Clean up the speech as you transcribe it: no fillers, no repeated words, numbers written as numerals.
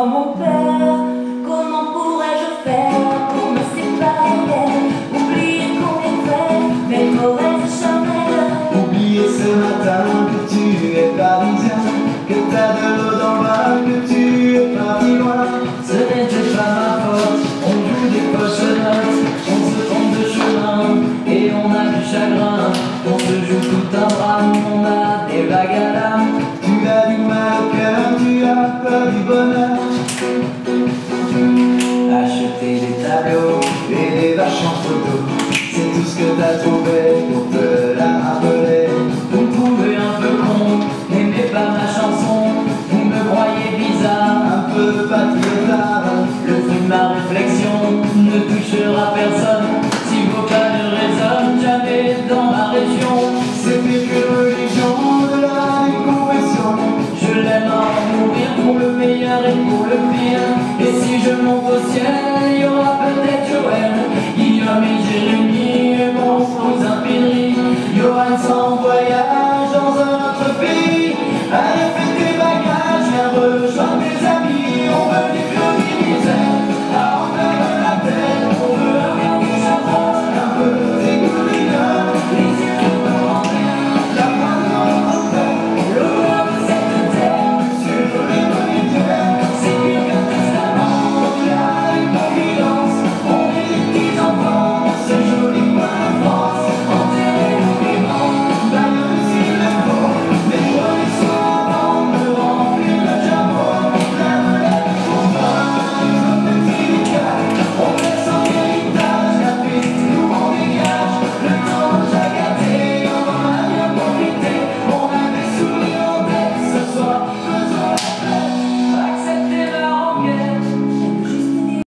Oh mon père, comment pourrais-je faire pour me séparer d'elle? Oublier combien de fois, mes mauvaises charnelles. Oublier ce matin que tu es parisien, que t'as de l'eau dans le bras, que tu es parti loin. Ce n'était pas ma faute, on joue des poches notes, on se trompe de chemin et on a du chagrin. On se joue tout un drame, on a des vagues à l'âme. Tu as du mal au cœur, tu as peur du bonheur. Acheter des tableaux Et des vaches en photo, c'est tout ce que t'as trouvé pour te la rappeler. vous me trouvez un peu con, n'aimez pas ma chanson, vous me croyez bizarre. Un peu patriotard, Le fruit de ma réflexion ne touchera personne si vos pas ne résonnent jamais dans ma région. c'était une religion de la déconversion. Je l'aime à en mourir pour le meilleur et pour le pire. Et si je monte au ciel, il y aura peut-être Joël, Guillaume et Jérémie et mon cousin Pédri. Johan s'en voyage dans un autre pays. Allez, fais tes bagages, viens rejoindre tes amis. On veut du vieux misère, à enlever la tête. On veut un bien de chaperon, un peu d'économie, les yeux remplis, la main dans notre père. L'odeur de cette terre Sur les moniteurs, c'est pire qu'un testament. il y a une confidence. On est des petits enfants, ce joli coin de France. Enterrez nos vivants, D'ailleurs, s'il le faut, les poissons avant de remplir le jabot. La monnaie pour toi, nos petits gars, on laisse en héritage la piste, nous on dégage. Le temps nous a gâtés, on en a bien profité. On a des sourires en tête ce soir.